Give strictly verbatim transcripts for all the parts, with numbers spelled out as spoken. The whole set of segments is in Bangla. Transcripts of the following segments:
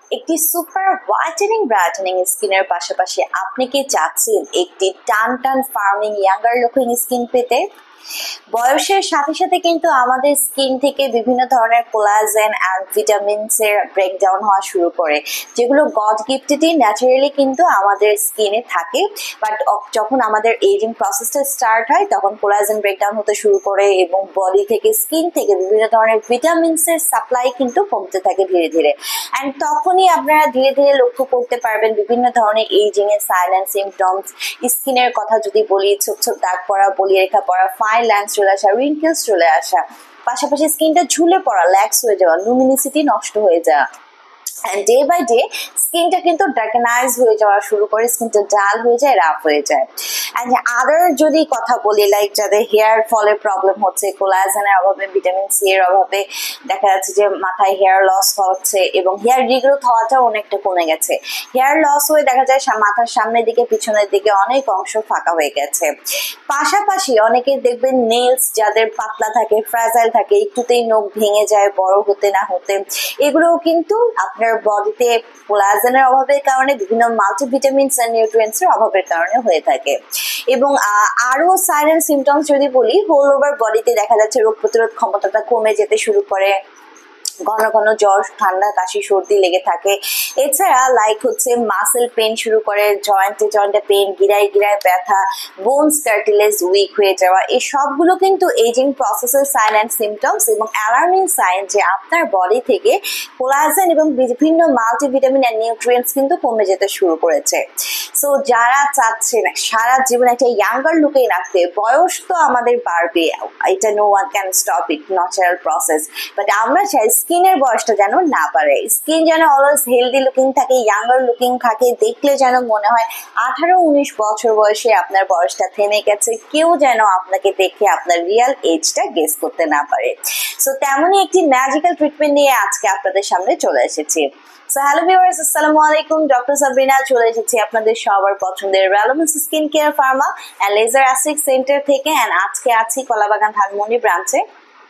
একটি সুপার হোয়াইটেনিং ব্রাইটেনিং স্কিনের পাশাপাশি আপনি কি চাচ্ছেন একটি টান টান ফার্মিং ইয়াঙ্গার লুকিং স্কিন পেতে? বয়সের সাথে সাথে কিন্তু আমাদের স্কিন থেকে বিভিন্ন ধরনের কোলাজেন অ্যান্ড ভিটামিনস এর ব্রেকডাউন হওয়া শুরু করে, যেগুলো গড গিফটেডই ন্যাচারালি কিন্তু আমাদের স্কিনে থাকে। বাট যখন আমাদের এজিং প্রসেসটা স্টার্ট হয় তখন কোলাজেন ব্রেকডাউন হতে শুরু করে এবং বডি থেকে স্কিন থেকে বিভিন্ন ধরনের ভিটামিনস এর সাপ্লাই কিন্তু কমতে থাকে ধীরে ধীরে। অ্যান্ড তখনই আপনারা ধীরে ধীরে লক্ষ্য করতে পারবেন বিভিন্ন ধরনের এজিং এর সাইলেন্ট সিমটমস। স্কিনের কথা যদি বলি, ছোট ছোট দাগ পড়া, বলিয়ে রেখা পড়া, ফাইন লাইন্স চলে আসা, রিঙ্কেলস চলে আসা, পাশাপাশি স্কিনটা ঝুলে পড়া, ল্যাক্স হয়ে যাওয়া, লুমিনিসিটি নষ্ট হয়ে যাওয়া। And day by day স্কিনটা কিন্তু ডার্কেনাইজ হয়ে যাওয়া শুরু করে, স্কিনটা ডাল হয়ে যায়, রাফ হয়ে যায়। অ্যান্ড আদার যদি কথা বলি, লাইক যাদের হেয়ার ফলের প্রবলেম হচ্ছে, কোলাজেনের অভাবে, ভিটামিন সি এর অভাবে দেখা যাচ্ছে যে মাথায় হেয়ার লস হচ্ছে এবং হেয়ার রিগ্রোথ হওয়াটা অনেকটা কমে গেছে। হেয়ার লস হয়ে দেখা যায় মাথার সামনের দিকে পিছনের দিকে অনেক অংশ ফাঁকা হয়ে গেছে। পাশাপাশি অনেকে দেখবেন নেলস যাদের পাতলা থাকে, ফ্রাজাইল থাকে, একটুতেই নখ ভেঙে যায় বড় হতে না হতে, এগুলোও কিন্তু আপনার বডিতে কোলাজেনের অভাবের কারণে, বিভিন্ন মাল্টিভিটামিনস এন্ড নিউট্রিয়েন্টস এর অভাবের কারণে হয়ে থাকে। এবং আরো সাইলেন্ট সিমটমস যদি বলি, হোল ওভার বডিতে দেখা যাচ্ছে রোগ প্রতিরোধ ক্ষমতাটা কমে যেতে শুরু করে, ঘন ঘন জ্বর, ঠান্ডা, কাশি, সর্দি লেগে থাকে। এছাড়া লাইক হচ্ছে মাসেল পেন শুরু করে, জয়েন্টে জয়েন্টে পেন, গিরায় গিরায় ব্যথা, বোনস কার্টিলেজ উইক হয়ে যাওয়া, এই সবগুলো কিন্তু এজিং প্রসেসের সাইলেন্ট সিমটমস এবং অ্যালার্মিং সাইন যে আপনার বডি থেকে কোলাজেন এবং বিভিন্ন মাল্টিভিটামিন অ্যান্ড নিউট্রিয়েন্টস কিন্তু কমে যেতে শুরু করেছে। সো যারা চাচ্ছেন সারা জীবন একটা ইয়াঙ্গার লুকেই রাখতে, বয়স তো আমাদের বাড়বে, এটা no one can stop it, natural process, but আমরা চাই স্কিনের বয়সটা যেন না পারে, স্কিন যেন অলওয়েজ হেলদি লুকিং থাকে, ইয়াঙ্গার লুকিং থাকে, দেখলে যেন মনে হয় আঠারো উনিশ বছর বয়সে আপনার বয়সটা থেমে গেছে, কেউ যেন আপনাকে দেখে আপনার রিয়াল এজটা গেস করতে না পারে। সো তেমনই একটি ম্যাজিক্যাল ট্রিটমেন্ট নিয়ে আজকে আপনাদের সামনে চলে এসেছি। সো হ্যালো ভিউয়ার্স, আসসালামু আলাইকুম। ডক্টর সাবরিনা চলে এসেছি আপনাদের সবার পছন্দের Relevance skin care pharma and laser aesthetic centre থেকে। অ্যান্ড আজকে আছি কলাবাগান ধানমন্ডি ব্রাঞ্চে।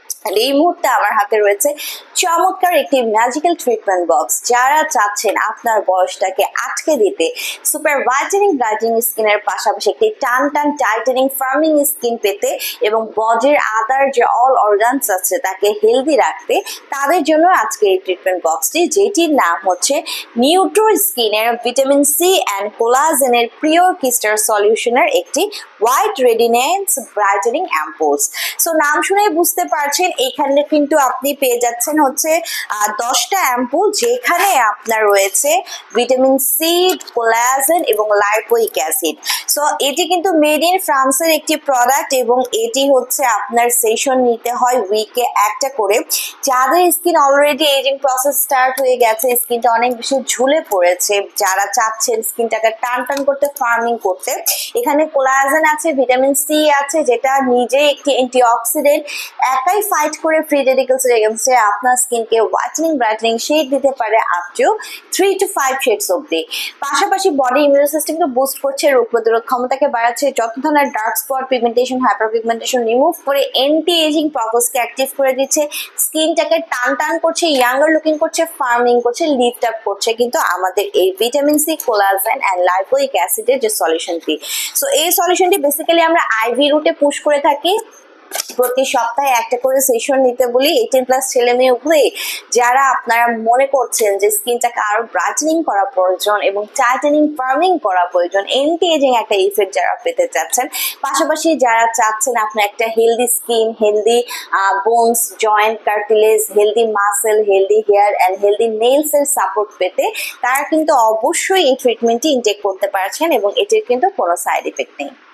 এই মুহূর্তে আমার হাতে রয়েছে চমৎকার একটি ম্যাজিক্যাল ট্রিটমেন্ট বক্স। যারা চাচ্ছেন আপনার বয়সটাকে আটকে দিতে, সুপার হোয়াইটেনিং ব্রাইটেনিং স্কিনের পাশাপাশি একটি টান টান টাইটেনিং ফার্মিং স্কিন পেতে এবং বডির আদার যে অল অর্গানস আছে তাকে হেলদি রাখতে, তাদের জন্য আজকে এই ট্রিটমেন্ট বক্সটি, যেটির নাম হচ্ছে নিউট্রো স্কিনের ভিটামিন সি অ্যান্ড কোলাজেনের পিওর ক্রিস্টাল সলিউশনের একটি white radiance brightening ampoules. So নাম শুনেই বুঝতে পারছেন এখানে কিন্তু আপনি পেয়ে যাচ্ছেন হচ্ছে দশটা অ্যাম্পুল, যেখানে আপনার রয়েছে ভিটামিন সি, কোলাজেন এবং লাইপোইক অ্যাসিড। সো এটি কিন্তু মেড ইন ফ্রান্সের একটি প্রোডাক্ট এবং এটি হচ্ছে আপনার সেশন নিতে হয় উইকে একটা করে। যাদের skin already ageing process start হয়ে গেছে, স্কিনটা অনেক বেশি ঝুলে পড়েছে, যারা চাচ্ছেন স্কিনটাকে টান টান করতে, ফার্মিং করতে, এখানে কোলাজেন আছে, ভিটামিন সি আছে, যেটা নিজে একটি অ্যান্টিঅক্সিডেন্ট, একাই ফাইট করে ফ্রি রেডিক্যালস এর এগেইনস্টে আপনার স্কিনকে হোয়াইটেনিং ব্রাইটেনিং শেড দিতে পারে up to three to five shades অব্দি। পাশাপাশি বডি ইমিউন সিস্টেমকে বুস্ট করছে, রোগ প্রতিরোধ ক্ষমতাকে বাড়াচ্ছে, যত ধরনের dark spot, pigmentation, hyper pigmentation remove করে অ্যান্টি এজিং প্রসেসকে অ্যাক্টিভ করে দিচ্ছে, স্কিনটাকে টান টান করছে, ইয়াঙ্গার লুকিং করছে, ফার্মিং করছে, লিফট আপ করছে কিন্তু আমাদের এই vitamin C, collagen and lipoic অ্যাসিডের যে সলিউশনটি। সো এই সলিউশনটি বেসিক্যালি আমরা আইভি রুটে পুশ করে থাকি। প্রতি সপ্তাহে একটা করে সেশন নিতে বলি এইটিন প্লাস ছেলে মেয়ে উভয়ে, যারা আপনারা মনে করছেন যে স্কিনটাকে আরো ব্রাইটেনিং করা প্রয়োজন এবং টাইটেনিং ফার্মিং করা প্রয়োজন, এন্টি এজিং একটা ইফেক্ট যারা পেতে চাচ্ছেন, পাশাপাশি যারা চাচ্ছেন আপনার একটা healthy skin, healthy bones, joint, cartilage, healthy muscle, healthy hair and healthy nails এর সাপোর্ট পেতে, তারা কিন্তু অবশ্যই এই ট্রিটমেন্টটি ইনটেক করতে পারছেন এবং এটির কিন্তু কোনো সাইড ইফেক্ট নেই।